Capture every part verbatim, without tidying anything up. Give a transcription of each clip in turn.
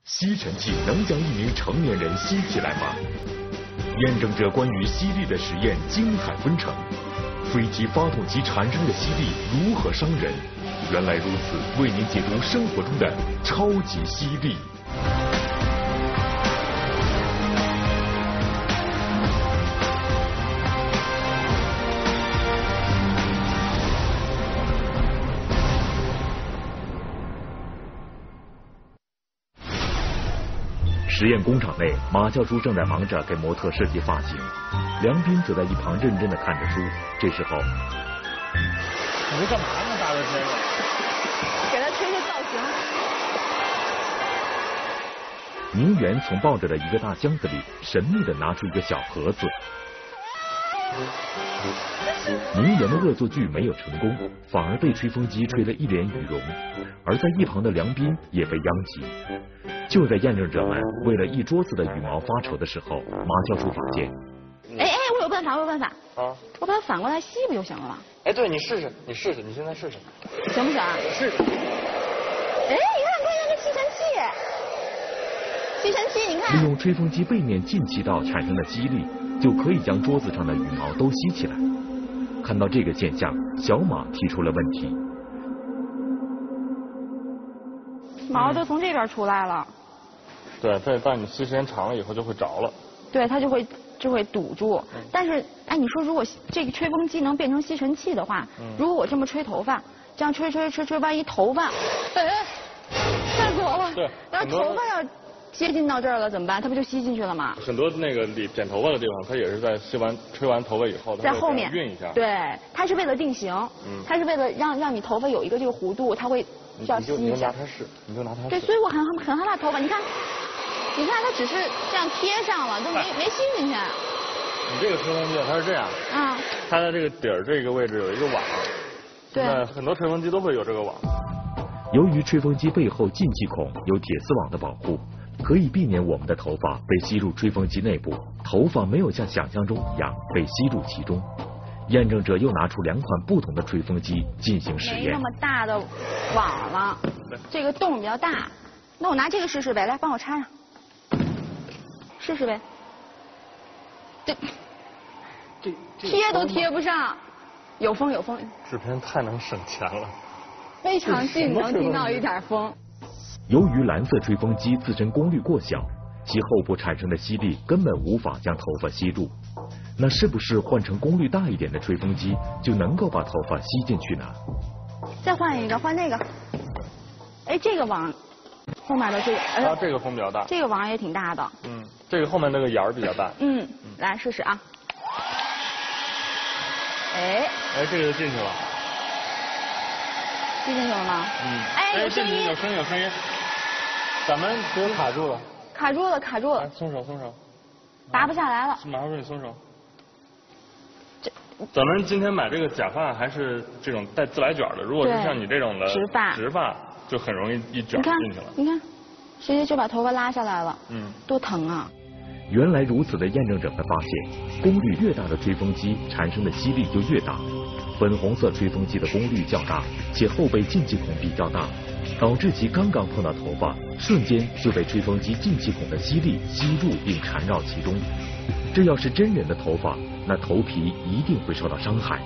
吸尘器能将一名成年人吸起来吗？验证着关于吸力的实验精彩纷呈。飞机发动机产生的吸力如何伤人？原来如此，为您解读生活中的超级吸力。实验工厂内，马教授正在忙着给模特设计发型，梁斌则在一旁认真的看着书。这时候， 你这干嘛呢？大热天的， 给他吹吹造型。 宁远从抱着的一个大箱子里神秘的拿出一个小盒子。宁远的恶作剧没有成功，反而被吹风机吹了一脸羽绒，而在一旁的梁斌也被殃及。就在验证者们为了一桌子的羽毛发愁的时候，马教授发现， 哎哎，我有办法，我有办法啊！ 我把它反过来吸不就行了吗？ 哎，对，你试试，你试试，你现在试试， 行不行啊？ 试试。 哎，你看，关键是吸尘器，吸尘器，你看。 利用吹风机背面进气道产生的吸力，就可以将桌子上的羽毛都吸起来。看到这个现象，小马提出了问题。 毛都从这边出来了。 对，这当你吸时间长了以后就会着了。 对，它就会就会堵住。嗯、但是，哎，你说如果这个吹风机能变成吸尘器的话，嗯、如果我这么吹头发，这样吹吹吹吹，万一头发，哎，吓死我了。 对。 然后头发要接近到这儿了怎么办？它不就吸进去了吗？ 很多那个理剪头发的地方，它也是在吸完吹完头发以后， 在后面熨一下。 对，它是为了定型，嗯、它是为了让让你头发有一个这个弧度，它会需要吸一下。 你就拿它试，你就拿它试。 对，所以我很很害怕头发，你看。你看它只是这样贴上了，都没没吸进去。 你这个吹风机它是这样， 啊， 它在这个底儿这个位置有一个网， 对， 那很多吹风机都会有这个网。 由于吹风机背后进气孔有铁丝网的保护，可以避免我们的头发被吸入吹风机内部，头发没有像想象中一样被吸入其中。验证者又拿出两款不同的吹风机进行实验。 没那么大的网了，这个洞比较大，那我拿这个试试呗，来帮我插上。试试呗，这这贴都贴不上，有风有风。 制片太能省钱了， 非常近能听到一点风。 由于蓝色吹风机自身功率过小，其后部产生的吸力根本无法将头发吸住。那是不是换成功率大一点的吹风机就能够把头发吸进去呢？ 再换一个，换那个。哎，这个网后面的这个， 它这个风比较大， 这个网也挺大的。 嗯，这个后面那个眼儿比较大。 嗯，来试试啊。哎， 哎，这个就进去了。 吸进去了吗？ 嗯。 哎，有声音， 有声音，有声音。咱们给我卡住了。 卡住了，卡住了。 松手，松手。 拔不下来了。 马上说你松手。这。咱们今天买这个假发还是这种带自来卷的，如果是像你这种的直发， 直发。就很容易一卷进去了。 你看，直接就把头发拉下来了。 嗯， 多疼啊！ 原来如此的验证者们发现，功率越大的吹风机产生的吸力就越大。粉红色吹风机的功率较大，且后背进气孔比较大，导致其刚刚碰到头发，瞬间就被吹风机进气孔的吸力吸入并缠绕其中。这要是真人的头发，那头皮一定会受到伤害。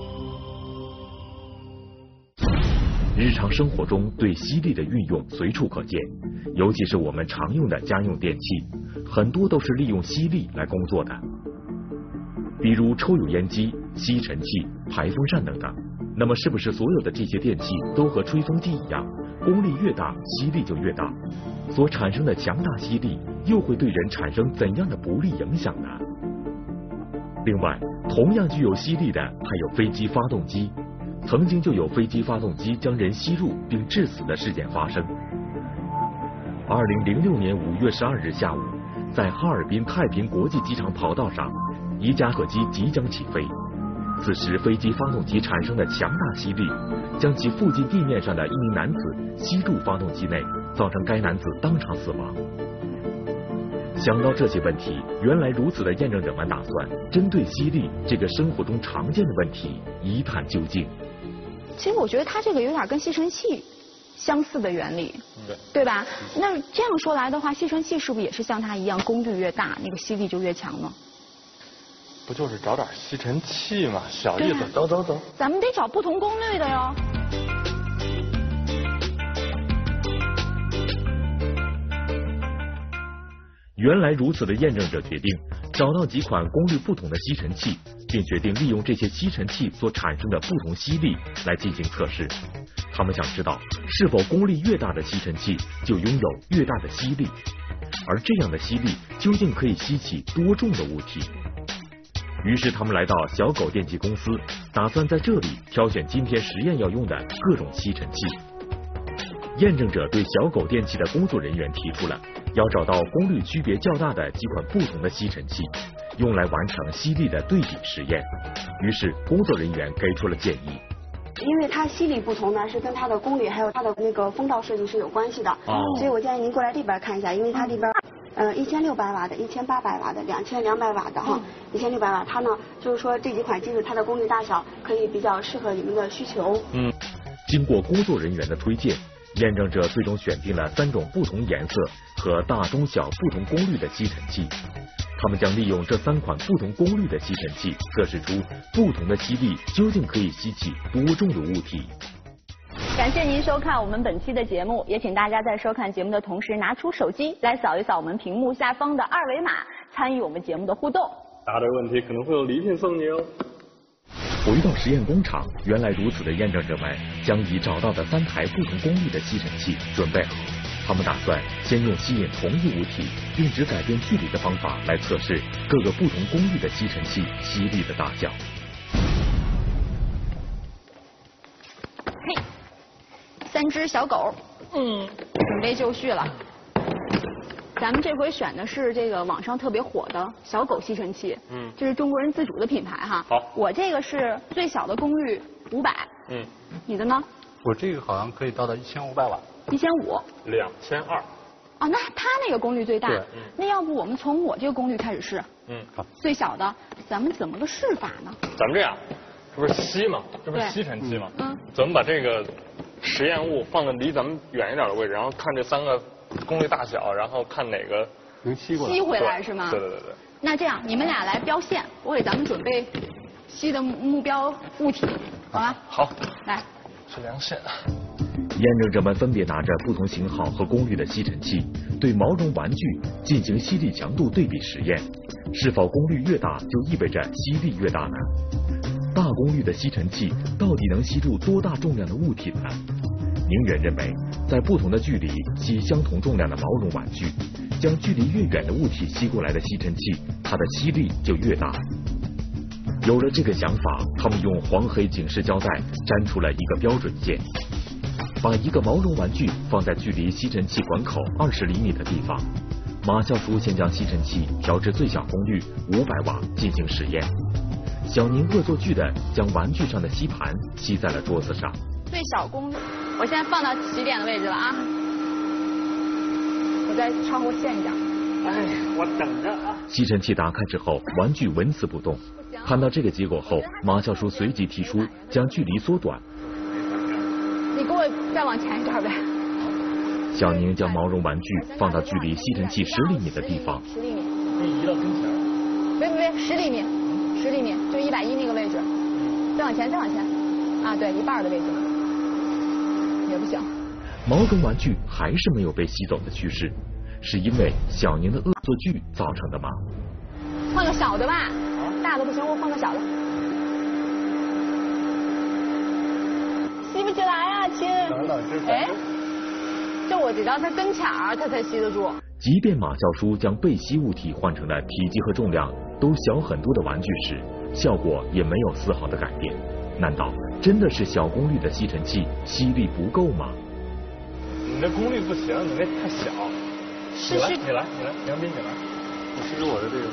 日常生活中对吸力的运用随处可见，尤其是我们常用的家用电器，很多都是利用吸力来工作的，比如抽油烟机、吸尘器、排风扇等等。那么是不是所有的这些电器都和吹风机一样，功率越大，吸力就越大？所产生的强大吸力又会对人产生怎样的不利影响呢？另外，同样具有吸力的还有飞机发动机。曾经就有飞机发动机将人吸入并致死的事件发生。二零零六年五月十二日下午，在哈尔滨太平国际机场跑道上，一架客机即将起飞。此时，飞机发动机产生的强大吸力，将其附近地面上的一名男子吸入发动机内，造成该男子当场死亡。想到这些问题，原来如此的验证者们打算针对吸力这个生活中常见的问题一探究竟。 其实我觉得它这个有点跟吸尘器相似的原理， 对， 对吧？那这样说来的话，吸尘器是不是也是像它一样，功率越大，那个吸力就越强呢？ 不就是找点吸尘器吗？小意思，走走走。 咱们得找不同功率的哟。 原来如此的验证者决定找到几款功率不同的吸尘器，并决定利用这些吸尘器所产生的不同吸力来进行测试。他们想知道是否功率越大的吸尘器就拥有越大的吸力，而这样的吸力究竟可以吸起多重的物体。于是他们来到小狗电器公司，打算在这里挑选今天实验要用的各种吸尘器。验证者对小狗电器的工作人员提出了要找到功率区别较大的几款不同的吸尘器，用来完成吸力的对比实验。于是工作人员给出了建议。 因为它吸力不同呢，是跟它的功率还有它的那个风道设计是有关系的。哦。所以我建议您过来这边看一下，因为它这边呃一千六百瓦的、一千八百瓦的、两千两百瓦的哈，一千六百瓦，它呢就是说这几款机子它的功率大小可以比较适合你们的需求。 嗯。经过工作人员的推荐，验证者最终选定了三种不同颜色和大中小不同功率的吸尘器。他们将利用这三款不同功率的吸尘器，测试出不同的吸力究竟可以吸起多重的物体。 感谢您收看我们本期的节目，也请大家在收看节目的同时拿出手机来扫一扫我们屏幕下方的二维码，参与我们节目的互动。 答对问题可能会有礼品送你哦。 回到实验工厂，原来如此的验证者们将已找到的三台不同功率的吸尘器准备好。他们打算先用吸引同一物体并只改变距离的方法来测试各个不同功率的吸尘器吸力的大小。 嘿，三只小狗，嗯，准备就绪了。咱们这回选的是这个网上特别火的小狗吸尘器，嗯，这是中国人自主的品牌哈。 好， 我这个是最小的功率五百，嗯，你的呢？ 我这个好像可以到达一千五百瓦。 一千五。 两千二。 哦，那它那个功率最大。 对。 嗯、那要不我们从我这个功率开始试？ 嗯， 好。 最小的，咱们怎么个试法呢？ 咱们这样，这不是吸吗？这不是吸尘器吗？嗯。咱们把这个实验物放在离咱们远一点的位置，然后看这三个功率大小，然后看哪个能吸过来。 吸回来是吗？ 对对对对。 那这样，你们俩来标线，我给咱们准备吸的目标物体，好吧？ 好。 来。 是量线。 验证者们分别拿着不同型号和功率的吸尘器，对毛绒玩具进行吸力强度对比实验。是否功率越大就意味着吸力越大呢？大功率的吸尘器到底能吸住多大重量的物体呢？宁远认为，在不同的距离吸相同重量的毛绒玩具，将距离越远的物体吸过来的吸尘器，它的吸力就越大。有了这个想法，他们用黄黑警示胶带粘出了一个标准线。把一个毛绒玩具放在距离吸尘器管口二十厘米的地方，马教书先将吸尘器调至最小功率五百瓦进行实验。小宁恶作剧的将玩具上的吸盘吸在了桌子上。 最小功率，我现在放到起点的位置了啊！我在窗户线上。 哎，我等着啊！ 吸尘器打开之后，玩具纹丝不动。看到这个结果后，马教书随即提出将距离缩短。 你给我再往前一点呗。 小宁将毛绒玩具放到距离吸尘器十厘米的地方。 十厘米。 可以移到跟前。 别别别，十厘米，十厘米，就一百一那个位置。再往前，再往前。啊，对，一半的位置。也不行。 毛绒玩具还是没有被吸走的趋势，是因为小宁的恶作剧造成的吗？ 换个小的吧，大的不行，我换个小的。吸不起来啊，亲！哎，就我只要它跟前儿，它才吸得住。 即便马教书将被吸物体换成了体积和重量都小很多的玩具时，效果也没有丝毫的改变。难道真的是小功率的吸尘器吸力不够吗？ 你那功率不行，你那太小。 是是， 你来，你来，杨斌，你来。我试试我的这个，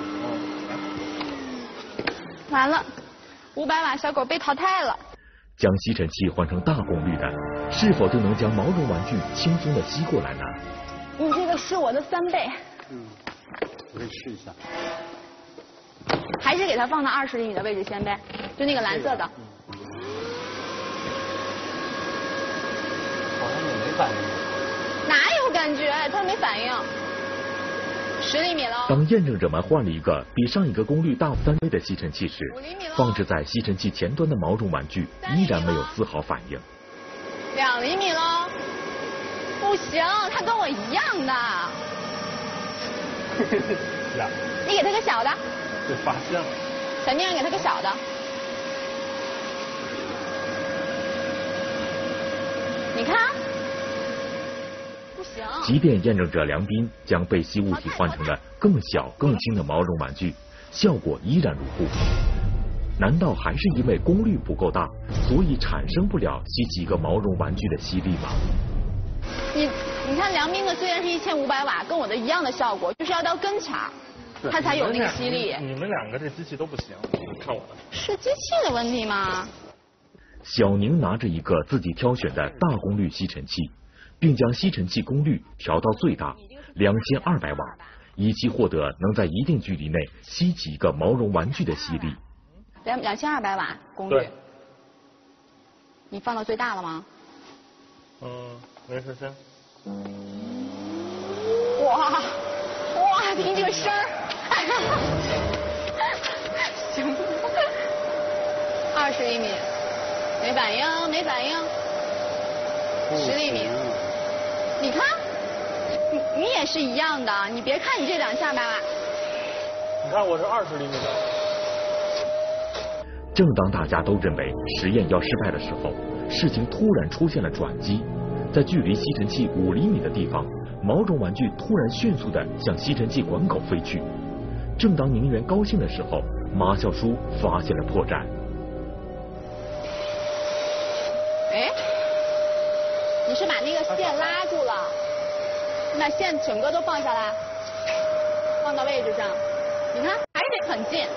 嗯，来。完了，五百瓦小狗被淘汰了。 将吸尘器换成大功率的，是否就能将毛绒玩具轻松的吸过来呢？ 你这个是我的三倍。 嗯，我可以试一下。 还是给它放到二十厘米的位置先呗，就那个蓝色的。 好像也没反应。 哪有感觉？它没反应。十厘米了。 当验证者们换了一个比上一个功率大三倍的吸尘器时，放置在吸尘器前端的毛绒玩具依然没有丝毫反应。 两厘米了。不行，它跟我一样的。 呀。 你给它个小的。 被发现了。 小宁给它个小的。你看。不行。 即便验证者梁斌将被吸物体换成了更小更轻的毛绒玩具，效果依然如故。难道还是因为功率不够大，所以产生不了吸起一个毛绒玩具的吸力吗？ 你你看梁斌的虽然是一千五百瓦，跟我的一样的效果，就是要到跟前儿，它才有那个吸力。 你们两个这机器都不行，看我的。 是机器的问题吗？ 小宁拿着一个自己挑选的大功率吸尘器，并将吸尘器功率调到最大两千二百瓦，以期获得能在一定距离内吸起一个毛绒玩具的吸力。 两两千二百瓦功率。你放到最大了吗？ 嗯，没事先。 哇哇，听这个声儿。行。二十厘米，没反应，没反应。十厘米。你看，你你也是一样的，你别看你这两千二百瓦。 你看我是二十厘米的。 正当大家都认为实验要失败的时候，事情突然出现了转机。在距离吸尘器五厘米的地方，毛绒玩具突然迅速地向吸尘器管口飞去。正当宁远高兴的时候，马笑书发现了破绽。 哎，你是把那个线拉住了，你把线整个都放下来，放到位置上。你看，还得很近。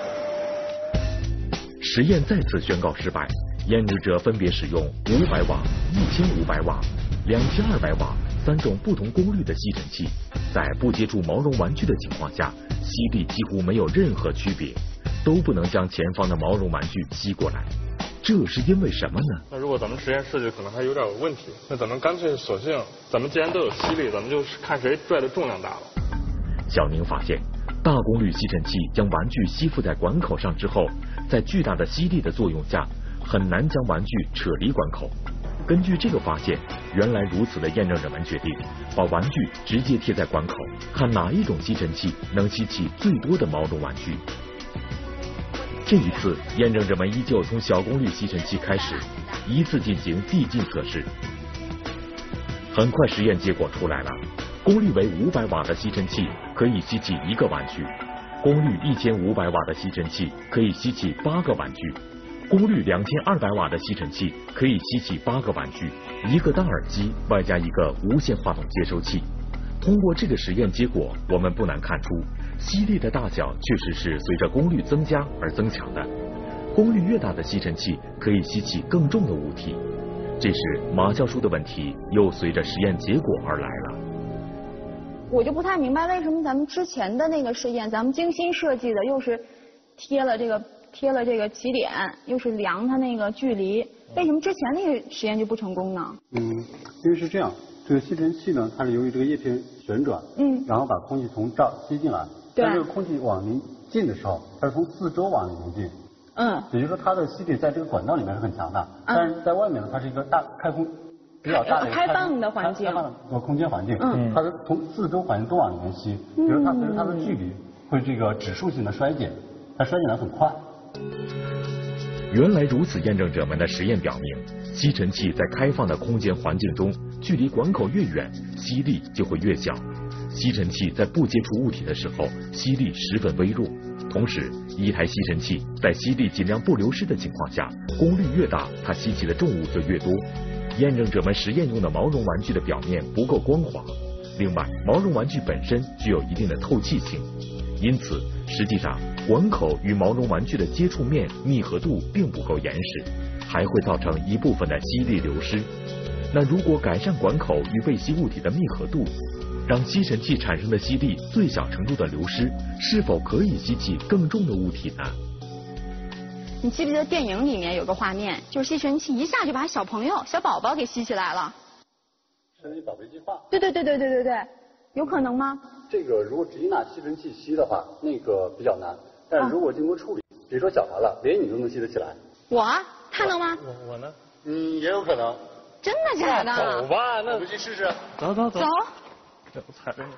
实验再次宣告失败，验证者分别使用五百瓦、一千五百瓦、两千二百瓦三种不同功率的吸尘器，在不接触毛绒玩具的情况下，吸力几乎没有任何区别，都不能将前方的毛绒玩具吸过来。这是因为什么呢？ 那如果咱们实验设计可能还有点有问题，那咱们干脆索性，咱们既然都有吸力，咱们就看谁拽的重量大了。 小宁发现，大功率吸尘器将玩具吸附在管口上之后，在巨大的吸力的作用下，很难将玩具扯离管口。根据这个发现，原来如此的验证者们决定把玩具直接贴在管口，看哪一种吸尘器能吸起最多的毛绒玩具。这一次，验证者们依旧从小功率吸尘器开始，依次进行递进测试。很快，实验结果出来了。功率为五百瓦的吸尘器可以吸起一个玩具，功率一千五百瓦的吸尘器可以吸起八个玩具，功率两千二百瓦的吸尘器可以吸起八个玩具，一个大耳机外加一个无线话筒接收器。通过这个实验结果，我们不难看出，吸力的大小确实是随着功率增加而增强的。功率越大的吸尘器可以吸起更重的物体。这时，马教授的问题又随着实验结果而来了。 我就不太明白，为什么咱们之前的那个实验，咱们精心设计的，又是贴了这个贴了这个起点，又是量它那个距离，为什么之前那个实验就不成功呢？ 嗯，因为是这样，这个吸尘器呢，它是由于这个叶片旋转，嗯，然后把空气从这儿吸进来，对，当这个空气往里进的时候，它是从四周往里面进，嗯，也就是说它的吸力在这个管道里面是很强的，嗯、但是在外面呢，它是一个大开空。比较大的开放的环境， 开放的空间环境，嗯，它是从四周环境都往里面吸，比如它随着它的距离会这个指数性的衰减，它衰减的很快。 原来如此，验证者们的实验表明，吸尘器在开放的空间环境中，距离管口越远，吸力就会越小。吸尘器在不接触物体的时候，吸力十分微弱。同时，一台吸尘器在吸力尽量不流失的情况下，功率越大，它吸起的重物就越多。验证者们实验用的毛绒玩具的表面不够光滑，另外毛绒玩具本身具有一定的透气性，因此实际上管口与毛绒玩具的接触面密合度并不够严实，还会造成一部分的吸力流失。那如果改善管口与被吸物体的密合度，让吸尘器产生的吸力最小程度的流失，是否可以吸起更重的物体呢？ 你记不记得电影里面有个画面，就是吸尘器一下就把小朋友、小宝宝给吸起来了？ 神灵保卫计划。 对对对对对对对，有可能吗？ 这个如果直接拿吸尘器吸的话，那个比较难。但是如果经过处理，比如说小孩了，连你都能吸得起来。 我啊，他能吗？ 我我呢？ 嗯，也有可能。 真的假的？ 走吧，那我们去试试。 走走走。 走。 我踩着你。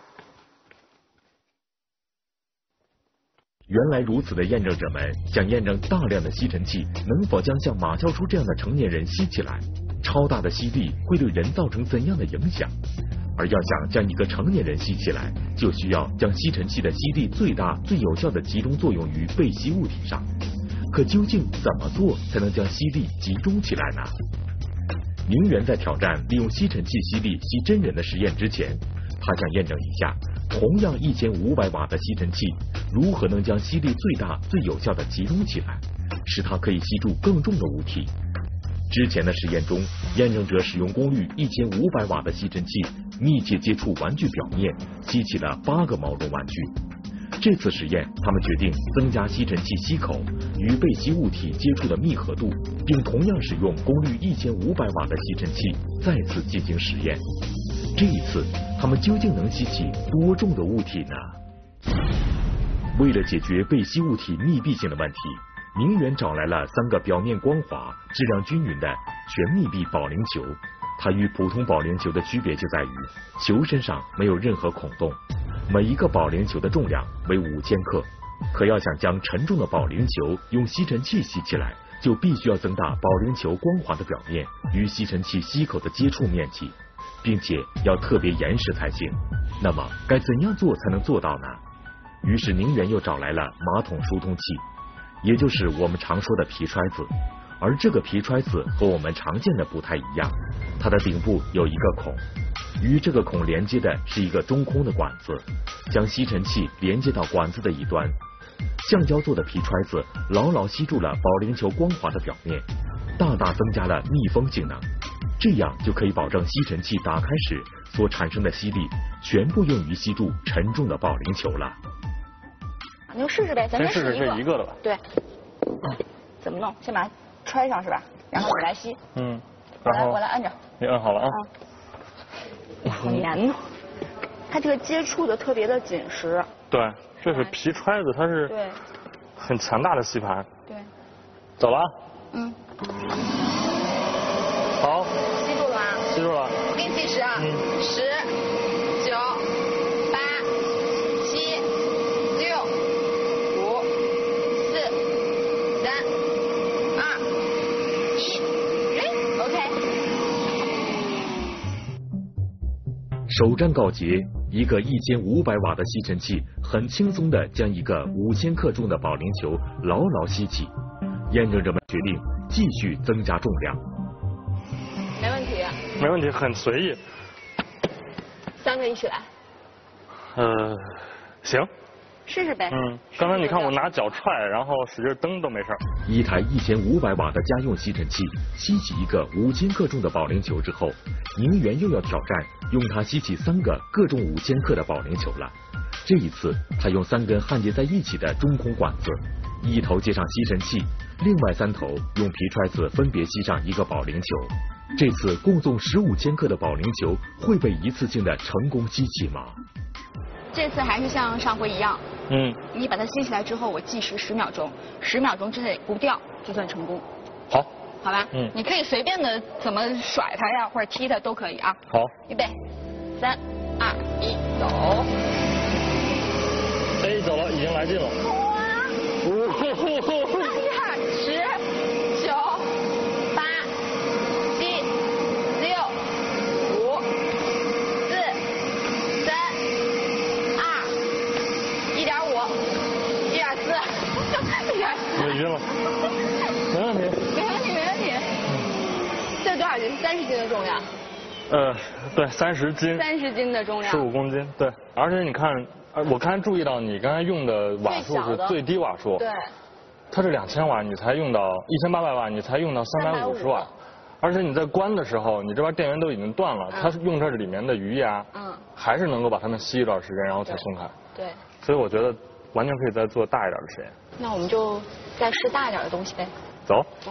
原来如此的验证者们想验证大量的吸尘器能否将像马教授这样的成年人吸起来，超大的吸力会对人造成怎样的影响？而要想将一个成年人吸起来，就需要将吸尘器的吸力最大、最有效的集中作用于被吸物体上。可究竟怎么做才能将吸力集中起来呢？宁远在挑战利用吸尘器吸力吸真人的实验之前，他想验证一下，同样一千五百瓦的吸尘器如何能将吸力最大、最有效的集中起来，使它可以吸住更重的物体。之前的实验中，验证者使用功率一千五百瓦的吸尘器密切接触玩具表面，吸起了八个毛绒玩具。这次实验，他们决定增加吸尘器吸口与被吸物体接触的密合度，并同样使用功率一千五百瓦的吸尘器再次进行实验。这一次，他们究竟能吸起多重的物体呢？为了解决被吸物体密闭性的问题，宁远找来了三个表面光滑、质量均匀的全密闭保龄球。它与普通保龄球的区别就在于，球身上没有任何孔洞。每一个保龄球的重量为五千克，可要想将沉重的保龄球用吸尘器吸起来，就必须要增大保龄球光滑的表面与吸尘器吸口的接触面积，并且要特别严实才行。那么该怎样做才能做到呢？于是宁远又找来了马桶疏通器，也就是我们常说的皮揣子。而这个皮揣子和我们常见的不太一样，它的顶部有一个孔，与这个孔连接的是一个中空的管子，将吸尘器连接到管子的一端。橡胶做的皮揣子牢牢吸住了保龄球光滑的表面，大大增加了密封性能，这样就可以保证吸尘器打开时所产生的吸力全部用于吸住沉重的保龄球了。 你就试试呗，咱先试试这一一个的吧。 对。怎么弄？先把它揣上是吧？然后你来吸。 嗯。 我来，我来按着。 你按好了啊。 哇，好黏呢。它这个接触的特别的紧实。 对，这是皮揣子，它是对很强大的吸盘。 对。 走了啊。 嗯。 好。 吸住了啊。 吸住了。 我给你计时啊。 嗯。 十、九、八、七、六、五、四、三、二、一，OK。 首战告捷，一个一千五百瓦的吸尘器很轻松地将一个五千克重的保龄球牢牢吸起。验证者们决定继续增加重量。 没问题。 没问题，很随意。 三个一起来。 呃，行。 试试呗。 嗯，刚才你看我拿脚踹，然后使劲蹬都没事。 一台一千五百瓦的家用吸尘器吸起一个五千克重的保龄球之后，宁远又要挑战用它吸起三个各重五千克的保龄球了。这一次，他用三根焊接在一起的中空管子，一头接上吸尘器，另外三头用皮揣子分别吸上一个保龄球。这次共送十五千克的保龄球会被一次性的成功吸起吗？ 这次还是像上回一样， 嗯， 你把它吸起来之后，我计时十秒钟，十秒钟之内不掉就算成功。 好， 好吧， 嗯， 你可以随便的怎么甩它呀，或者踢它都可以啊。 好， 预备，三、二、一，走。 哎，走了，已经来劲了。 哇！厉害！十、九、八、七、六、五、四、三、二、一点五、一点四、一点四。 我晕了。没问题。 没问题，没问题。这多少斤？三十斤的重量。 呃，对，三十斤。 三十斤的重量。 十五公斤，对。而且你看，呃，我刚才注意到你刚才用的瓦数是最低瓦数。 对。 它是两千瓦，你才用到一千八百瓦，你才用到三百五十瓦。而且你在关的时候，你这边电源都已经断了，嗯、它是用这里面的余压，嗯，还是能够把它们吸一段时间，然后才松开。 对。 所以我觉得完全可以再做大一点的实验。 那我们就再试大一点的东西呗。 走。 走。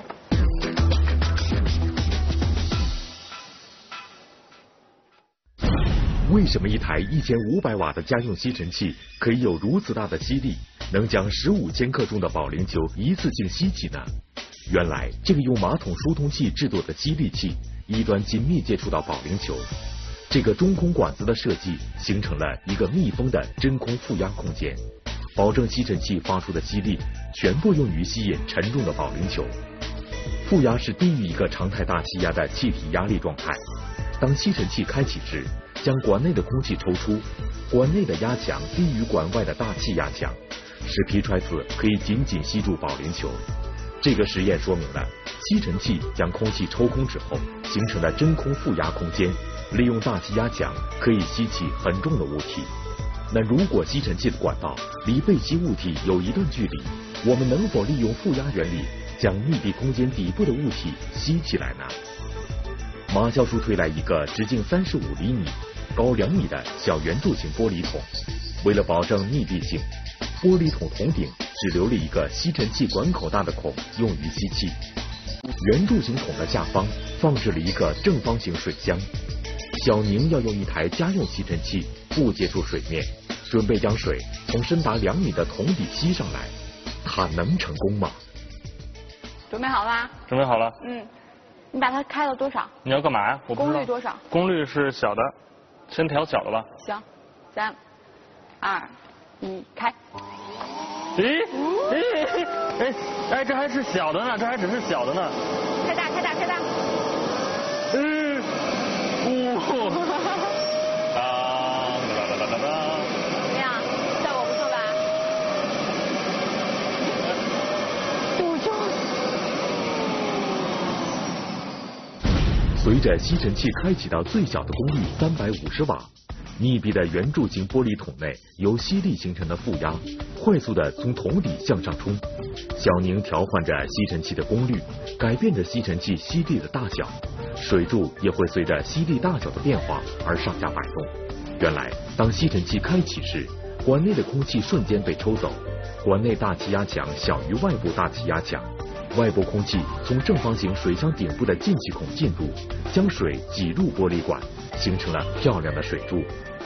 为什么一台一千五百瓦的家用吸尘器可以有如此大的吸力，能将十五千克重的保龄球一次性吸起呢？原来，这个用马桶疏通器制作的吸力器一端紧密接触到保龄球，这个中空管子的设计形成了一个密封的真空负压空间，保证吸尘器发出的吸力全部用于吸引沉重的保龄球。负压是低于一个常态大气压的气体压力状态。当吸尘器开启时，将管内的空气抽出，管内的压强低于管外的大气压强，使皮揣子可以紧紧吸住保龄球。这个实验说明了吸尘器将空气抽空之后形成的真空负压空间，利用大气压强可以吸起很重的物体。那如果吸尘器的管道离被吸物体有一段距离，我们能否利用负压原理将密闭空间底部的物体吸起来呢？马教授推来一个直径三十五厘米、高两米的小圆柱形玻璃桶，为了保证密闭性，玻璃桶桶顶只留了一个吸尘器管口大的孔，用于吸气。圆柱形桶的下方放置了一个正方形水箱。小宁要用一台家用吸尘器不接触水面，准备将水从深达两米的桶底吸上来，他能成功吗？ 准备好了？ 准备好了。 嗯。你把它开到多少？ 你要干嘛呀？我不知道功率多少？ 功率是小的，先调小的吧。 行，三、二、一，开。 咦咦哎哎，这还是小的呢，这还只是小的呢。 开大，开大，开大。 嗯，呜、哦。当当当当当。 怎么样？效果不错吧？堵住。 随着吸尘器开启到最小的功率三百五十瓦，密闭的圆柱形玻璃桶内由吸力形成的负压快速的从桶底向上冲。小宁调换着吸尘器的功率，改变着吸尘器吸力的大小，水柱也会随着吸力大小的变化而上下摆动。原来，当吸尘器开启时，管内的空气瞬间被抽走，管内大气压强小于外部大气压强。外部空气从正方形水箱顶部的进气孔进入，将水挤入玻璃管，形成了漂亮的水柱。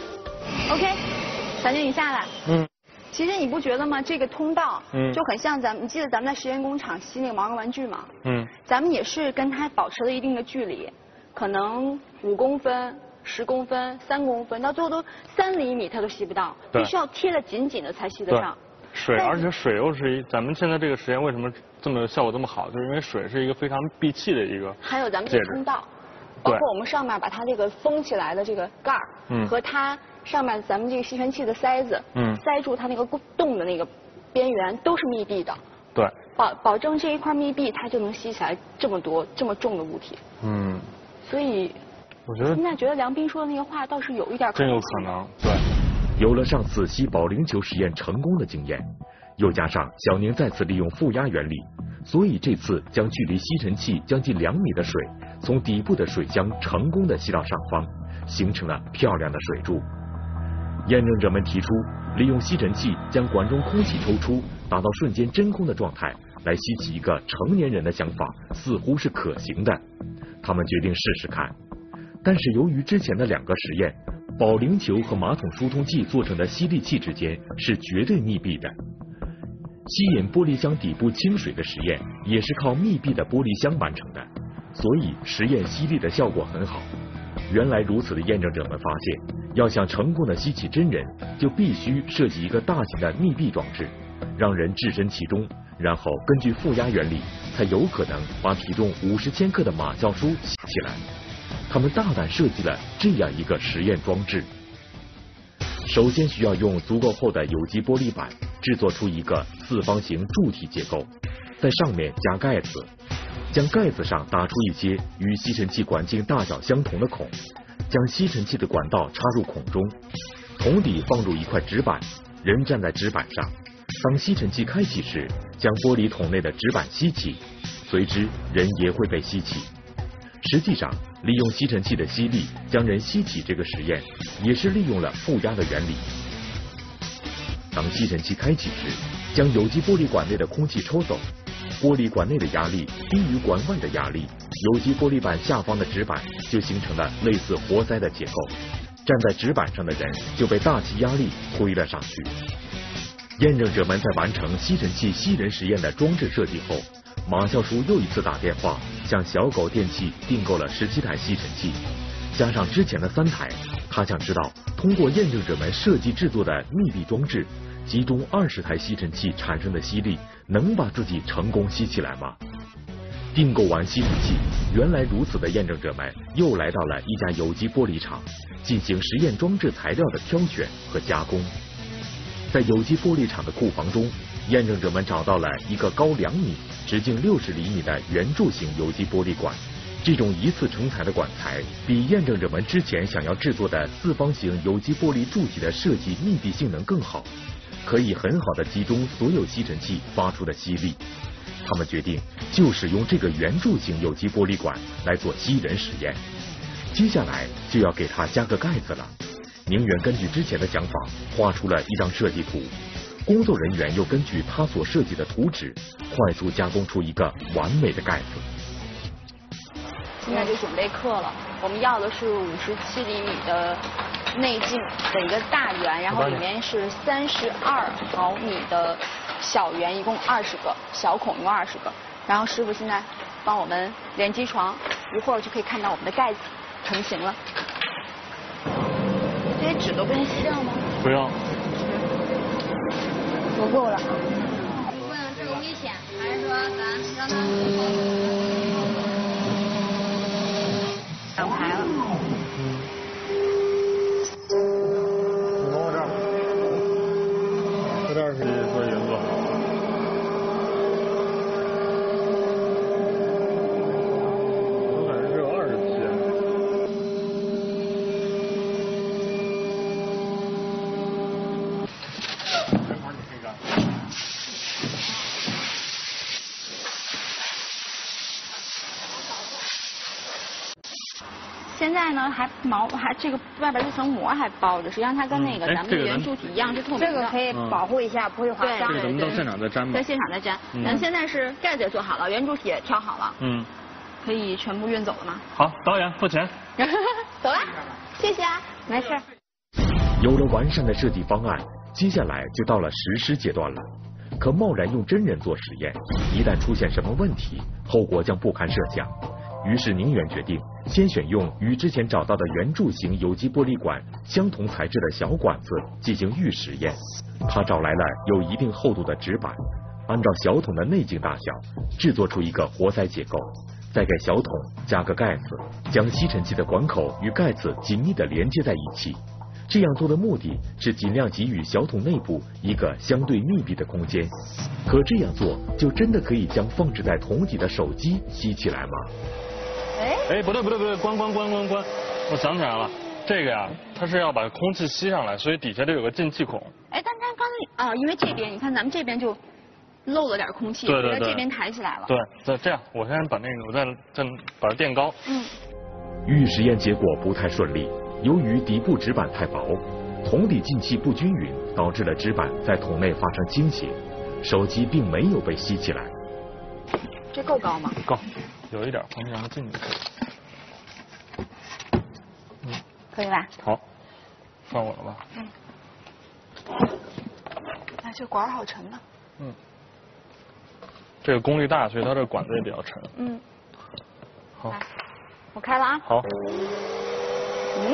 OK， 小宁你下来。 嗯。 其实你不觉得吗？这个通道， 嗯， 就很像咱们，你记得咱们在实验工厂吸那个毛绒玩具吗？ 嗯。咱们也是跟它保持了一定的距离，可能五公分、十公分、三公分，到最后都三厘米它都吸不到，必须要贴得紧紧的才吸得上。 水，而且水又是一，咱们现在这个实验为什么这么效果这么好，就是因为水是一个非常闭气的一个。 还有咱们这个通道，包括我们上面把它这个封起来的这个盖儿，嗯，和它上面咱们这个吸尘器的塞子，嗯，塞住它那个洞的那个边缘都是密闭的。 对。 保保证这一块密闭，它就能吸起来这么多这么重的物体。 嗯。 所以， 我觉得现在觉得梁斌说的那个话倒是有一点可能。 真有可能，对。 有了上次吸保龄球实验成功的经验，又加上小宁再次利用负压原理，所以这次将距离吸尘器将近两米的水从底部的水箱成功的吸到上方，形成了漂亮的水柱。验证者们提出，利用吸尘器将管中空气抽出，达到瞬间真空的状态，来吸起一个成年人的想法似乎是可行的。他们决定试试看，但是由于之前的两个实验，保龄球和马桶疏通器做成的吸力器之间是绝对密闭的，吸引玻璃箱底部清水的实验也是靠密闭的玻璃箱完成的，所以实验吸力的效果很好。原来如此的验证者们发现，要想成功的吸起真人，就必须设计一个大型的密闭装置，让人置身其中，然后根据负压原理，才有可能把体重五十千克的马教书吸起来。他们大胆设计了这样一个实验装置。首先需要用足够厚的有机玻璃板制作出一个四方形柱体结构，在上面加盖子，将盖子上打出一些与吸尘器管径大小相同的孔，将吸尘器的管道插入孔中，桶底放入一块纸板，人站在纸板上，当吸尘器开启时，将玻璃桶内的纸板吸起，随之人也会被吸起。实际上，利用吸尘器的吸力将人吸起这个实验，也是利用了负压的原理。当吸尘器开启时，将有机玻璃管内的空气抽走，玻璃管内的压力低于管外的压力，有机玻璃板下方的纸板就形成了类似活塞的结构。 站在纸板上的人就被大气压力推了上去。验证者们在完成吸尘器吸人实验的装置设计后，马教书又一次打电话向小狗电器订购了十七台吸尘器，加上之前的三台，他想知道通过验证者们设计制作的密闭装置，集中二十台吸尘器产生的吸力能把自己成功吸起来吗？订购完吸尘器，原来如此的验证者们又来到了一家有机玻璃厂，进行实验装置材料的挑选和加工。在有机玻璃厂的库房中，验证者们找到了一个高两米、直径六十厘米的圆柱形有机玻璃管。这种一次成材的管材，比验证者们之前想要制作的四方形有机玻璃柱体的设计密闭性能更好，可以很好的集中所有吸尘器发出的吸力。他们决定就使用这个圆柱形有机玻璃管来做吸人实验。接下来就要给它加个盖子了。宁远根据之前的想法画出了一张设计图，工作人员又根据他所设计的图纸快速加工出一个完美的盖子。 现在就准备刻了，我们要的是五十七厘米的内径的一个大圆，然后里面是三十二毫米的小圆，一共二十个，小孔用二十个。然后师傅现在帮我们连机床，一会儿就可以看到我们的盖子成型了。这些纸都不用吸掉吗？ 不用。 足够了。 问这个危险，还是说咱让他上牌了。 你摸我这儿，这这儿是一颗银子。我感觉只有二十匹。这会儿你可以干。 现在呢，还毛还这个外边这层膜还包着，实际上它跟那个咱们的圆柱体一样是透明的。 这个可以保护一下，不会划伤。 这个咱们到现场再粘吧。 在现场再粘。嗯，现在是盖子也做好了，圆柱体也挑好了。嗯，可以全部运走了吗？ 好，导演付钱。 走啦，谢谢啊，没事。 有了完善的设计方案，接下来就到了实施阶段了。可贸然用真人做实验，一旦出现什么问题，后果将不堪设想。于是宁远决定先选用与之前找到的圆柱形有机玻璃管相同材质的小管子进行预实验。他找来了有一定厚度的纸板，按照小桶的内径大小制作出一个活塞结构，再给小桶加个盖子，将吸尘器的管口与盖子紧密地连接在一起。这样做的目的是尽量给予小桶内部一个相对密闭的空间。可这样做就真的可以将放置在桶底的手机吸起来吗？ 哎哎，不对不对不对，关关关关关！我想起来了，这个呀，它是要把空气吸上来，所以底下得有个进气孔。 哎，但它刚才啊，因为这边你看咱们这边就漏了点空气， 对对对， 这边抬起来了。 对，这这样，我先把那个，我再再把它垫高。 嗯。 预实验结果不太顺利，由于底部纸板太薄，桶底进气不均匀，导致了纸板在桶内发生倾斜，手机并没有被吸起来。 这够高吗？ 够。有一点空气让它进去。 嗯，可以吧？ 好，算我了吧？ 嗯。哎，这管好沉呢。 嗯。这个功率大，所以它这管子也比较沉。 嗯。 好。 我开了啊。 好。 嗯？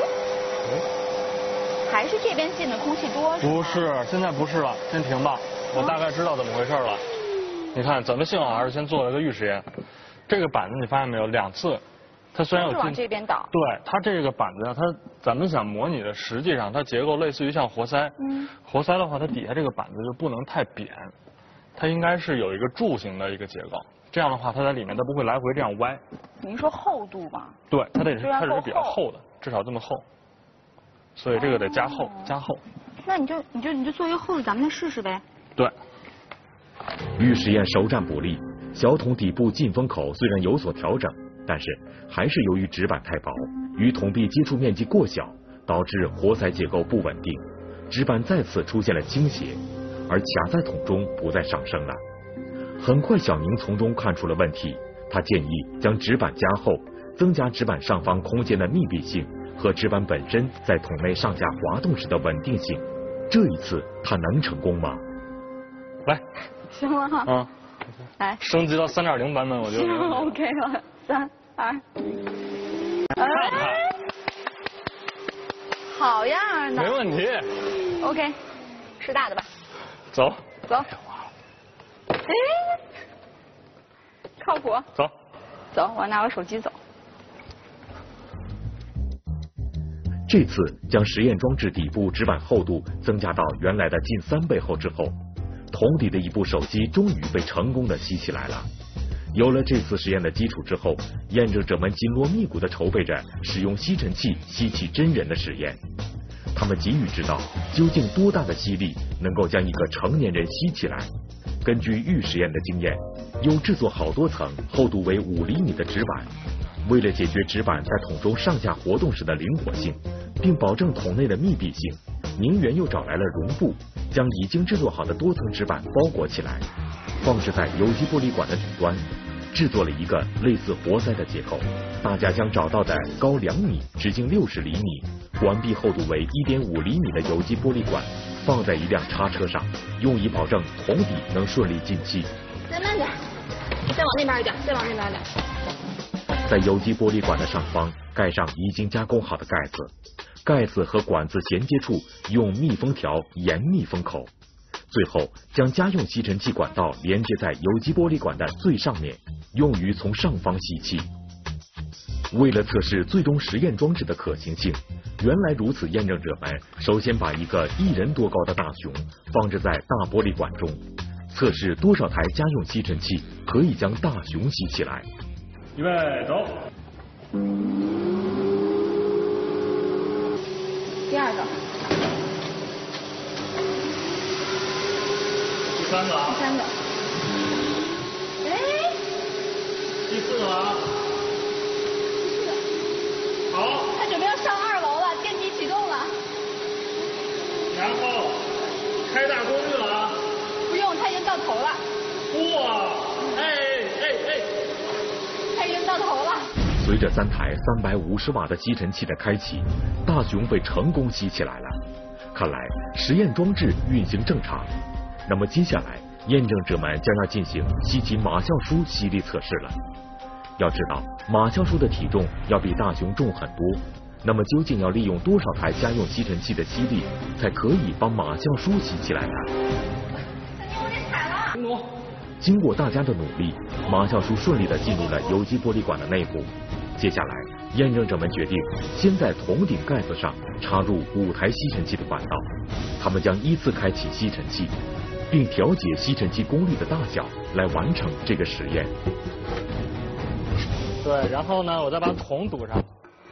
还是这边进的空气多？ 不是，现在不是了，先停吧。我大概知道怎么回事了。你看，咱们幸好还是先做了一个预实验。这个板子你发现没有？两次，它虽然有往这边倒。 对，它这个板子啊，它咱们想模拟的，实际上它结构类似于像活塞。嗯。活塞的话，它底下这个板子就不能太扁，它应该是有一个柱形的一个结构。这样的话，它在里面它不会来回这样歪。 您说厚度吧？ 对，它得是它是比较厚的，至少这么厚。所以这个得加厚，加厚。 那你就你就你就做一个厚的，咱们再试试呗。 对。 预实验首战不利。小桶底部进风口虽然有所调整，但是还是由于纸板太薄，与桶壁接触面积过小，导致活塞结构不稳定，纸板再次出现了倾斜，而卡在桶中不再上升了。很快小宁从中看出了问题，他建议将纸板加厚，增加纸板上方空间的密闭性， 和纸板本身在桶内上下滑动时的稳定性。这一次它能成功吗？ 来， 行了哈。 嗯， 来， 升级到三点零版本，我觉得。 行 ，OK 了，三二一。哎，好样的。 没问题。 OK， 吃大的吧。 走。 走。哎，靠谱。 走。 走，我拿我手机走。 这次将实验装置底部纸板厚度增加到原来的近三倍厚之后，桶底的一部手机终于被成功的吸起来了。有了这次实验的基础之后，验证者们紧锣密鼓地筹备着使用吸尘器吸气真人的实验。他们急于知道究竟多大的吸力能够将一个成年人吸起来。根据预实验的经验，又制作好多层厚度为五厘米的纸板。为了解决纸板在桶中上下活动时的灵活性，并保证桶内的密闭性，宁园又找来了绒布，将已经制作好的多层纸板包裹起来，放置在有机玻璃管的底端，制作了一个类似活塞的结构。大家将找到的高两米、直径六十厘米、管壁厚度为一点五厘米的有机玻璃管放在一辆叉车上，用以保证桶底能顺利进气。 再慢点，再往那边一点，再往那边一点。 在有机玻璃管的上方盖上已经加工好的盖子，盖子和管子衔接处用密封条严密封口，最后将家用吸尘器管道连接在有机玻璃管的最上面，用于从上方吸气。为了测试最终实验装置的可行性，原来如此验证者们首先把一个一人多高的大熊放置在大玻璃管中，测试多少台家用吸尘器可以将大熊吸起来。 预备走。 第二个。 第三个啊。 第三个。哎。 第四个啊。 第四个。 好。 他准备要上二楼了，电梯启动了。 然后开大功率了啊。 不用，他已经到头了。 哇！哎哎哎！ 他已经到头了。 随着三台三百五十瓦的吸尘器的开启，大熊被成功吸起来了。看来实验装置运行正常。那么接下来，验证者们将要进行吸起马啸叔吸力测试了。要知道，马啸叔的体重要比大熊重很多。那么究竟要利用多少台家用吸尘器的吸力，才可以帮马啸叔吸起来呢？ 小妞，我踩了。 经过大家的努力，马啸叔顺利地进入了有机玻璃管的内部。接下来，验证者们决定先在桶顶盖子上插入五台吸尘器的管道，他们将依次开启吸尘器，并调节吸尘器功率的大小，来完成这个实验。 对，然后呢，我再把桶堵上。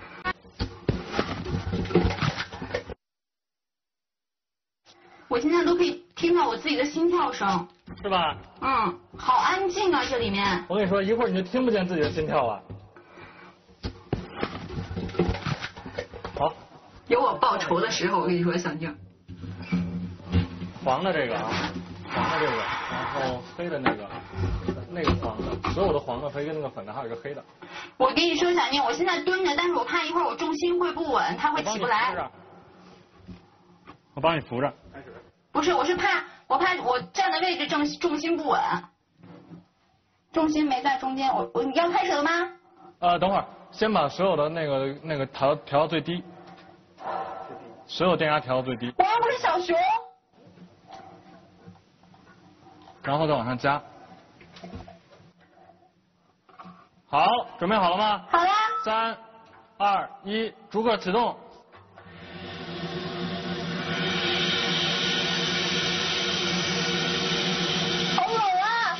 我现在都可以听到我自己的心跳声， 是吧？ 嗯，好安静啊，这里面。 我跟你说，一会儿你就听不见自己的心跳了。好。 有我报仇的时候，我跟你说，小静。 黄的这个啊，黄的这个，然后黑的那个，那个黄的，所有的黄的和一个那个粉的，还有一个黑的。 我跟你说，小宁，我现在蹲着，但是我怕一会儿我重心会不稳，它会起不来。 我帮你扶着。 不是，我是怕，我怕我站的位置重重心不稳，重心没在中间。我我你要开始了吗？ 呃，等会儿，先把所有的那个那个调调到最低，所有电压调到最低。 我又不是小熊。 然后再往上加。好，准备好了吗？ 好了。 三、二、一，逐个启动。 好冷啊！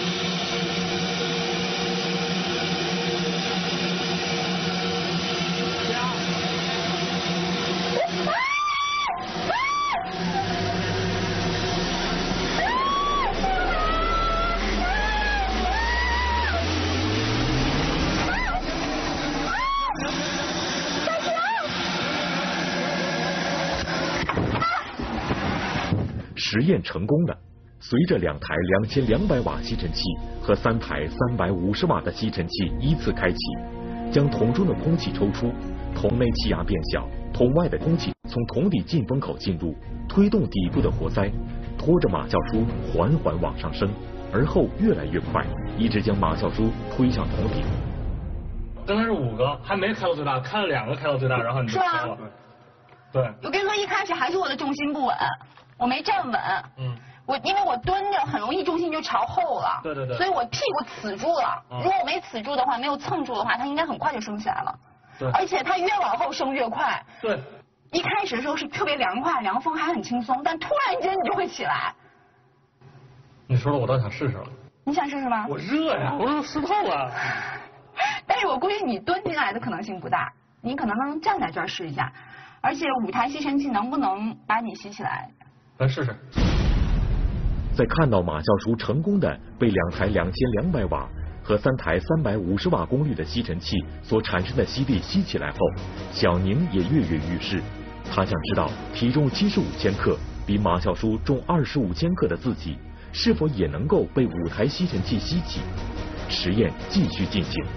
实验成功了。随着两台两千两百瓦吸尘器和三台三百五十瓦的吸尘器依次开启，将桶中的空气抽出， 桶内气压变小，桶外的空气从桶底进风口进入，推动底部的活塞，拖着马酵素缓缓往上升，而后越来越快，一直将马酵素推向桶底。 刚才是五个，还没开到最大，开了两个开到最大，然后你就开了。对。 我跟你说，一开始还是我的重心不稳，我没站稳。嗯。我因为我蹲着，很容易重心就朝后了。 对对对。 所以我屁股呲住了。嗯。如果我没呲住的话，没有蹭住的话，它应该很快就升起来了。 对。 而且它越往后升越快。 对。 一开始的时候是特别凉快，凉风还很轻松，但突然间你就会起来。 你说了，我倒想试试了。 你想试试吗？ 我热呀，我都湿透了。 但是我估计你蹲进来的可能性不大，你可能能站在这儿试一下，而且五台吸尘器能不能把你吸起来？ 来试试。 在看到马酵素成功的被两台两千两百瓦和三台三百五十瓦功率的吸尘器所产生的吸力吸起来后，小宁也跃跃欲试。他想知道体重七十五千克、比马酵素重二十五千克的自己，是否也能够被五台吸尘器吸起？实验继续进行。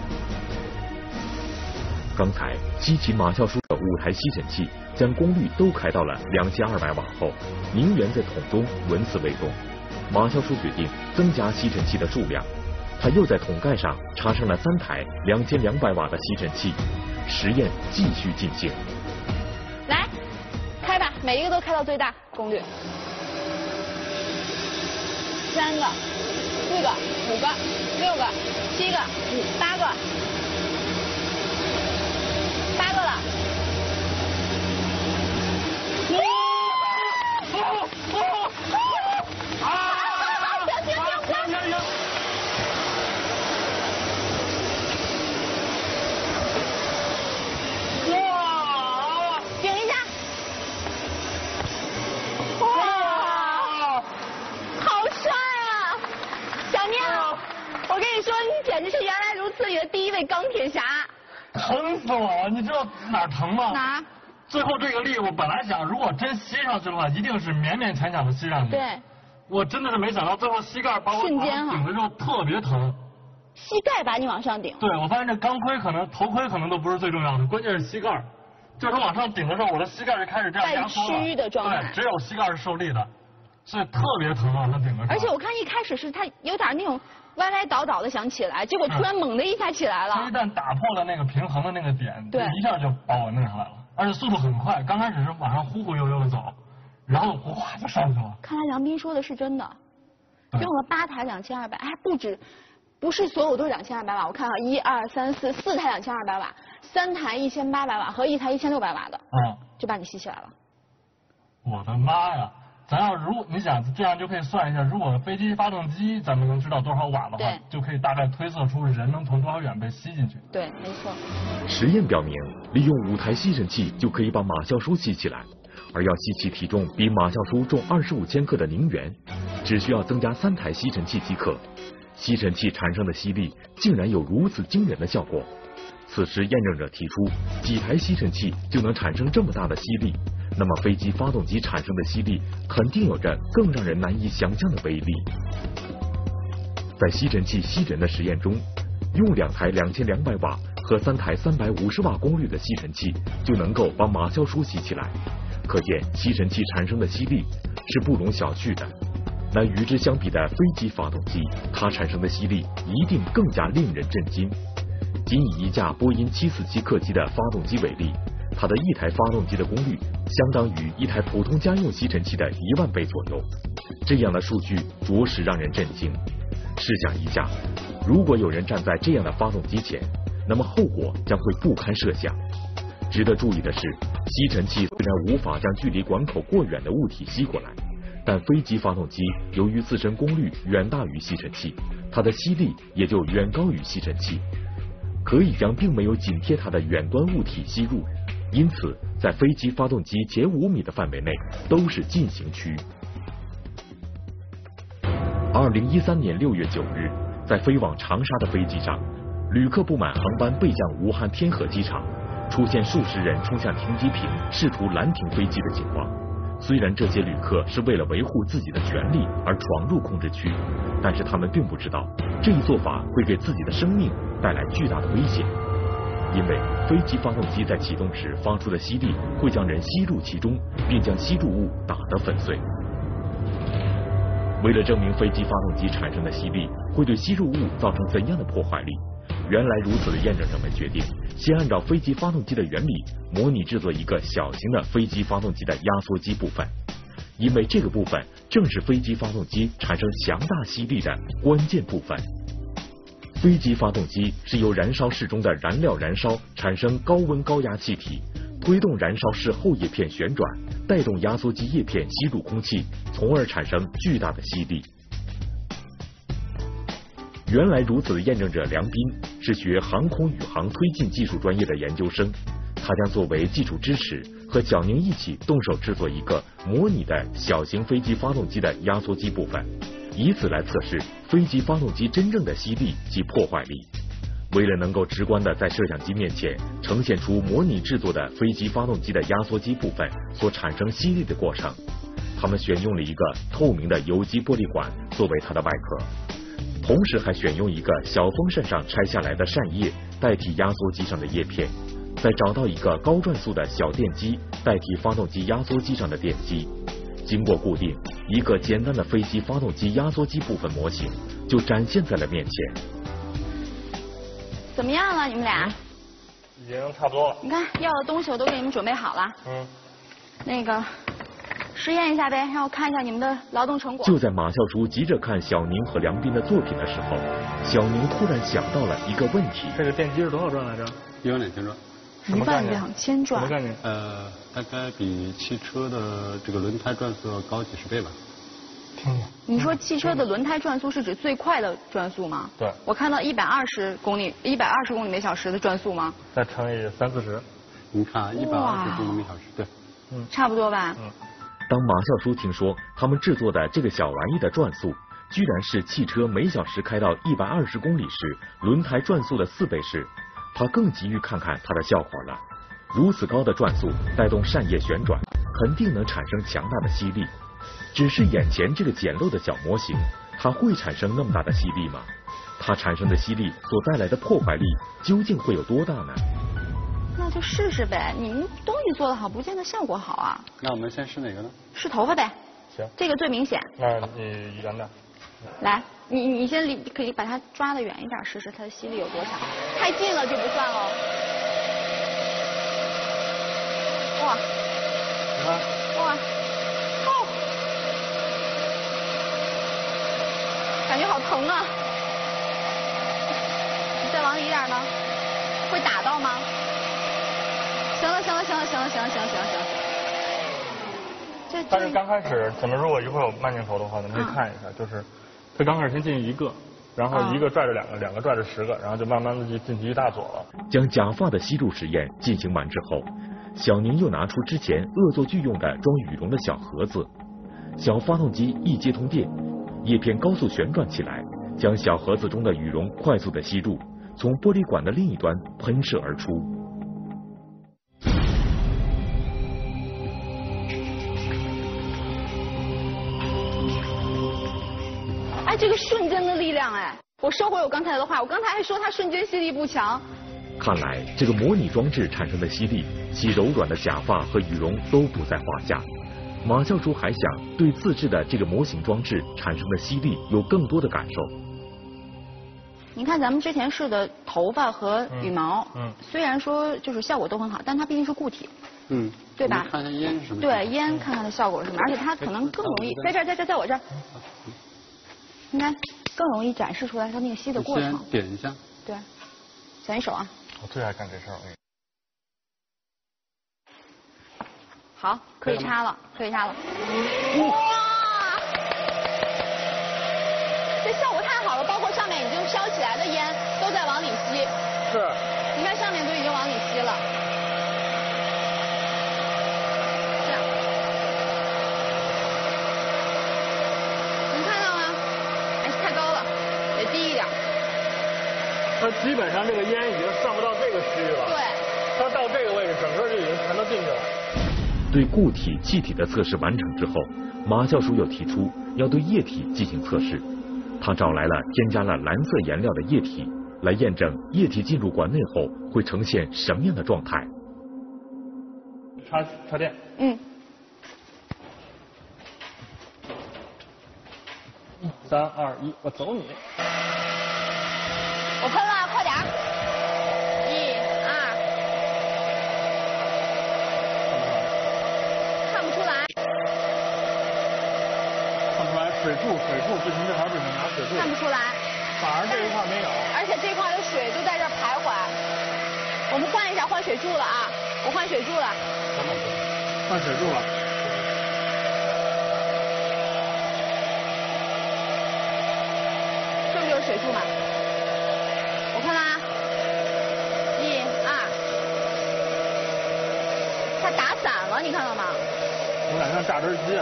刚才吸起马酵素的五台吸尘器将功率都开到了两千二百瓦后，宁源在桶中纹丝未动。马酵素决定增加吸尘器的数量，他又在桶盖上插上了三台两千两百瓦的吸尘器。实验继续进行。 来，开吧，每一个都开到最大功率。三个、四个、五个、六个、七个、五八个。八个了，哇！哦哦哦！啊！行行行行行行！哇！顶一下！哇！好帅啊！小宁，我跟你说，你简直是原来如此里的第一位钢铁侠。 疼死我了！你知道哪儿疼吗？ 哪？ 最后这个力，我本来想，如果真吸上去的话，一定是勉勉强强的吸上去。 对。 我真的是没想到，最后膝盖把我瞬间顶的时候特别疼。 膝盖把你往上顶。 对，我发现这钢盔可能、头盔可能都不是最重要的，关键是膝盖。就是它往上顶的时候，我的膝盖就开始这样压缩了。 带屈的状态。 对，只有膝盖是受力的，所以特别疼啊！它顶的时候。 而且我看一开始是它有点那种歪歪倒倒的想起来，结果突然猛的一下起来了。 它一旦打破了那个平衡的那个点， 对， 一下就把我弄上来了，而且速度很快。刚开始是往上忽忽悠悠的走，然后哗就上去了。 看来梁斌说的是真的，用了八台两千二百，哎，不止，不是所有都是两千二百瓦。我看看，一二三四，四台两千二百瓦，三台一千八百瓦和一台一千六百瓦的， 嗯， 就把你吸起来了。 我的妈呀！咱要如你想这样就可以算一下，如果飞机发动机咱们能知道多少瓦的话，就可以大概推测出人能从多少远被吸进去。 对，没错。 实验表明，利用五台吸尘器就可以把马酵素吸起来，而要吸起体重比马酵素重二十五千克的宁源，只需要增加三台吸尘器即可。吸尘器产生的吸力竟然有如此惊人的效果。此时验证者提出，几台吸尘器就能产生这么大的吸力，那么飞机发动机产生的吸力肯定有着更让人难以想象的威力。在吸尘器吸人的实验中，用两台两千两百瓦和三台三百五十瓦功率的吸尘器就能够把马酵素吸起来，可见吸尘器产生的吸力是不容小觑的。那与之相比的飞机发动机，它产生的吸力一定更加令人震惊。仅以一架波音七四七客机的发动机为例，它的一台发动机的功率相当于一台普通家用吸尘器的一万倍左右。这样的数据着实让人震惊。试想一下，如果有人站在这样的发动机前，那么后果将会不堪设想。值得注意的是，吸尘器虽然无法将距离管口过远的物体吸过来，但飞机发动机由于自身功率远大于吸尘器，它的吸力也就远高于吸尘器，可以将并没有紧贴它的远端物体吸入，因此在飞机发动机前五米的范围内都是禁行区。二零一三年六月九日，在飞往长沙的飞机上，旅客不满航班备降武汉天河机场，出现数十人冲向停机坪试图拦停飞机的情况。虽然这些旅客是为了维护自己的权利而闯入控制区，但是他们并不知道这一做法会给自己的生命带来巨大的危险。 因为飞机发动机在启动时发出的吸力会将人吸入其中，并将吸入物打得粉碎。为了证明飞机发动机产生的吸力会对吸入物造成怎样的破坏力，原来如此的验证者们决定先按照飞机发动机的原理模拟制作一个小型的飞机发动机的压缩机部分，因为这个部分正是飞机发动机产生强大吸力的关键部分。飞机发动机是由燃烧室中的燃料燃烧产生高温高压气体，推动燃烧室后叶片旋转，带动压缩机叶片吸入空气，从而产生巨大的吸力。原来如此的验证者梁斌是学航空宇航推进技术专业的研究生，他将作为基础支持和小宁一起动手制作一个模拟的小型飞机发动机的压缩机部分，以此来测试飞机发动机真正的吸力及破坏力。为了能够直观地在摄像机面前呈现出模拟制作的飞机发动机的压缩机部分所产生吸力的过程，他们选用了一个透明的有机玻璃管作为它的外壳，同时还选用一个小风扇上拆下来的扇叶代替压缩机上的叶片，再找到一个高转速的小电机代替发动机压缩机上的电机。经过固定，一个简单的飞机发动机压缩机部分模型就展现在了面前。 怎么样了，你们俩？ 已经差不多了。 你看要的东西我都给你们准备好了。 嗯。 那个实验一下呗，让我看一下你们的劳动成果。 就在马笑书急着看小宁和梁斌的作品的时候，小宁突然想到了一个问题： 这个电机是多少转来着？ 一万两千转。 一万两千转。 什么概念？ 呃，大概比汽车的这个轮胎转速要高几十倍吧。 听听。 你说汽车的轮胎转速是指最快的转速吗？ 对。 我看到一百二十公里，一百二十公里每小时的转速吗？ 再乘以三四十。 你看，一百二十公里每小时，对。 嗯。差不多吧。 嗯。 当马笑书听说他们制作的这个小玩意的转速居然是汽车每小时开到一百二十公里时轮胎转速的四倍时，他更急于看看它的效果了。如此高的转速带动扇叶旋转，肯定能产生强大的吸力。只是眼前这个简陋的小模型，它会产生那么大的吸力吗？它产生的吸力所带来的破坏力究竟会有多大呢？ 那就试试呗，你们东西做得好，不见得效果好啊。 那我们先试哪个呢？ 试头发呗。 行。 这个最明显。 那你圆的。 来，你你先离，可以把它抓得远一点，试试它的吸力有多强。太近了就不算喽。哇。 你看。 哇。哦。感觉好疼啊。你再往里一点呢？会打到吗？行了行了行了行了行了行了行了行了。这但是刚开始，咱们如果一会儿有慢镜头的话，咱们可以看一下，就是它刚开始先进一个，然后一个拽着两个，两个拽着十个，然后就慢慢的就进去一大撮了。 将假发的吸入实验进行完之后，小宁又拿出之前恶作剧用的装羽绒的小盒子，小发动机一接通电，叶片高速旋转起来，将小盒子中的羽绒快速的吸入，从玻璃管的另一端喷射而出。 哎，这个瞬间的力量，哎，我收回我刚才的话，我刚才还说它瞬间吸力不强。 看来这个模拟装置产生的吸力，其柔软的假发和羽绒都不在话下。马教授还想对自制的这个模型装置产生的吸力有更多的感受。 你看咱们之前试的头发和羽毛，嗯，嗯虽然说就是效果都很好，但它毕竟是固体， 嗯， 对吧？ 看看烟是什么？ 对，烟看看它效果是什么，而且它可能更容易在这儿，在这儿，在我这儿，应该更容易展示出来它那个吸的过程。 先点一下。 对，小心手啊。 我最爱干这事儿，我跟你。 好，可以插了，可以插了。哇，这效果太好了，包括上面已经飘起来的烟都在往里吸。 是。 你看上面都已经往里吸了。这样。能看到吗？哎，太高了，得低一点。 它基本上这个烟已经上不到这个区域了。 对。 它到这个位置，整个就已经全都进去了。 对固体、气体的测试完成之后，马教授又提出要对液体进行测试。他找来了添加了蓝色颜料的液体， 来验证液体进入管内后会呈现什么样的状态。 插插电。 嗯。 三二一，我走你。 我喷了，快点儿。一二。看不出来。 看不出来，水柱水柱不行，这还不行，拿水柱。 看不出来。 反而这一块没有。 而且这块的水都在这儿徘徊。我们换一下，换水柱了啊！我换水柱了。 换水柱了。 是不是有水柱嘛？我看啦，一二，它打散了，你看到吗？ 有点像榨汁机啊。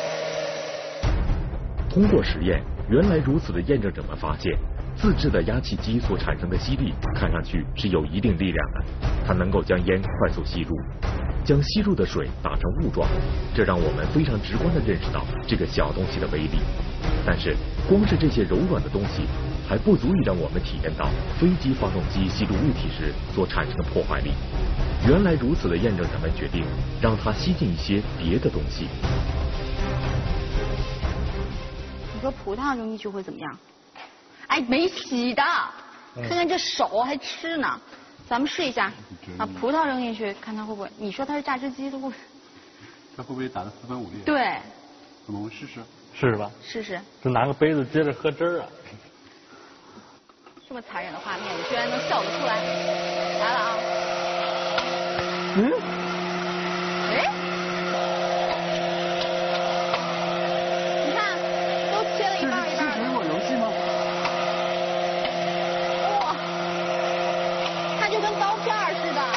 通过实验，原来如此的验证者们发现，自制的压气机所产生的吸力看上去是有一定力量的，它能够将烟快速吸入，将吸入的水打成雾状，这让我们非常直观地认识到这个小东西的威力。但是，光是这些柔软的东西还不足以让我们体验到飞机发动机吸入物体时所产生的破坏力。原来如此的验证者们决定让它吸进一些别的东西。 你说葡萄扔进去会怎么样？哎，没洗的，看看这手还吃呢。咱们试一下，把葡萄扔进去，看它会不会？你说它是榨汁机，它会？ 它会不会打得四分五裂？ 对。 我们试试。 试试吧。 试试。 就拿个杯子接着喝汁儿啊。 这么残忍的画面，你居然能笑得出来！来了啊！ 嗯？ 哎？你看，都切了一半一半。 这是水果游戏吗？ 哇！它就跟刀片似的。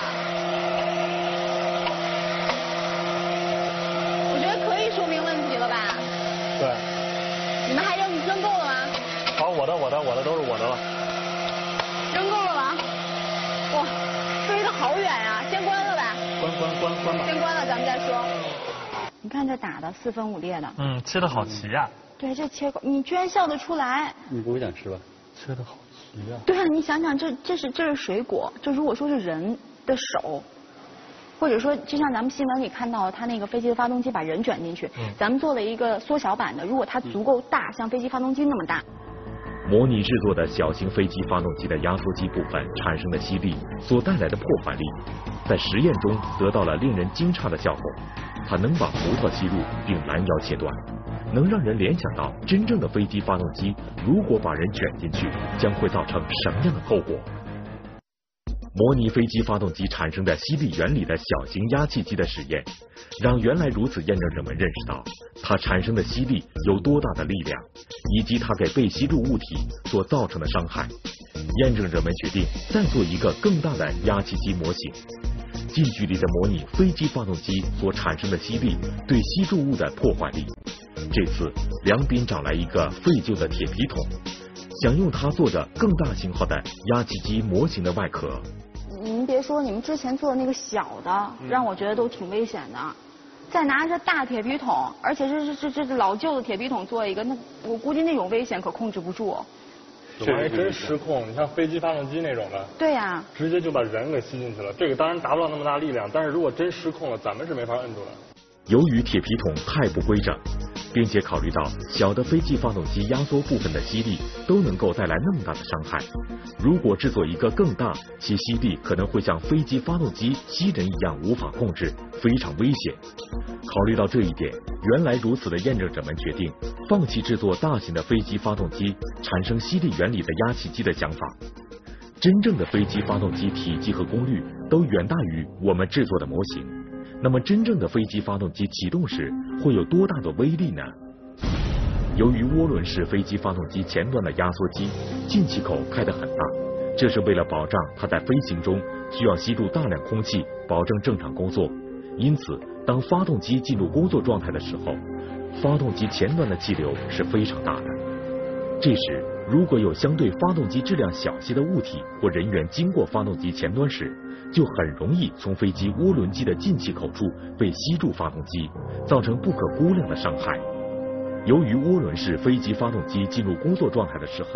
我觉得可以说明问题了吧？ 对。 你们还扔扔够了吗？ 好，我的我的我的都是我的了。 扔够了吗？哇，飞得好远呀！先关了呗。 关关关关吧。 先关了，咱们再说。你看这打的四分五裂的。 嗯，切的好齐呀。 对，这切口，你居然笑得出来。 你不会想吃吧？ 切的好齐呀。 对啊，你想想，这这是这是水果，这如果说是人的手，或者说就像咱们新闻里看到，他那个飞机的发动机把人卷进去，嗯、咱们做了一个缩小版的，如果它足够大，像飞机发动机那么大。 模拟制作的小型飞机发动机的压缩机部分产生的吸力所带来的破坏力，在实验中得到了令人惊诧的效果。它能把葡萄吸入并拦腰切断，能让人联想到真正的飞机发动机如果把人卷进去，将会造成什么样的后果。模拟飞机发动机产生的吸力原理的小型压气机的实验，让原来如此验证者们认识到它产生的吸力有多大的力量，以及它给被吸入物体所造成的伤害。验证者们决定再做一个更大的压气机模型，近距离的模拟飞机发动机所产生的吸力对吸入物的破坏力。这次梁斌找来一个废旧的铁皮桶，想用它做着更大型号的压气机模型的外壳。 您别说，你们之前做的那个小的，让我觉得都挺危险的。再拿着大铁皮桶，而且这是这这这老旧的铁皮桶做一个，那我估计那种危险可控制不住。 这还真失控，你像飞机发动机那种的， 对呀、啊， 直接就把人给吸进去了。这个当然达不到那么大力量，但是如果真失控了，咱们是没法摁住的。 由于铁皮桶太不规整，并且考虑到小的飞机发动机压缩部分的吸力都能够带来那么大的伤害，如果制作一个更大，其吸力可能会像飞机发动机吸人一样无法控制，非常危险。考虑到这一点，原来如此的验证者们决定放弃制作大型的飞机发动机产生吸力原理的压气机的想法。真正的飞机发动机体积和功率都远大于我们制作的模型。那么真正的飞机发动机启动时会有多大的威力呢？由于涡轮式飞机发动机前端的压缩机进气口开得很大，这是为了保障它在飞行中需要吸入大量空气，保证正常工作。因此，当发动机进入工作状态的时候，发动机前端的气流是非常大的。这时，如果有相对发动机质量小些的物体或人员经过发动机前端时，就很容易从飞机涡轮机的进气口处被吸入发动机，造成不可估量的伤害。由于涡轮式飞机发动机进入工作状态的时候，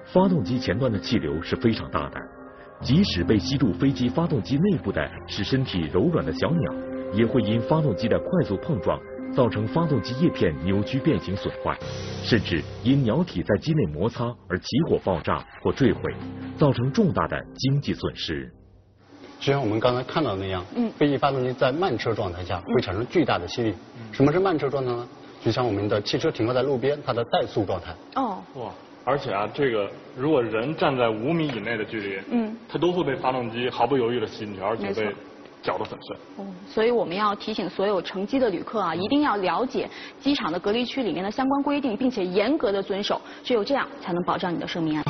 发动机前端的气流是非常大的，即使被吸入飞机发动机内部的是身体柔软的小鸟，也会因发动机的快速碰撞，造成发动机叶片扭曲变形损坏，甚至因鸟体在机内摩擦而起火爆炸或坠毁，造成重大的经济损失。 就像我们刚才看到的那样，嗯，飞机发动机在慢车状态下会产生巨大的吸力。嗯、什么是慢车状态呢？就像我们的汽车停靠在路边，它的怠速状态。 哦。 哇，而且啊，这个如果人站在五米以内的距离，嗯，它都会被发动机毫不犹豫的吸进去，而且被搅得粉碎。 哦，所以我们要提醒所有乘机的旅客啊，一定要了解机场的隔离区里面的相关规定，并且严格的遵守，只有这样才能保障你的生命安全。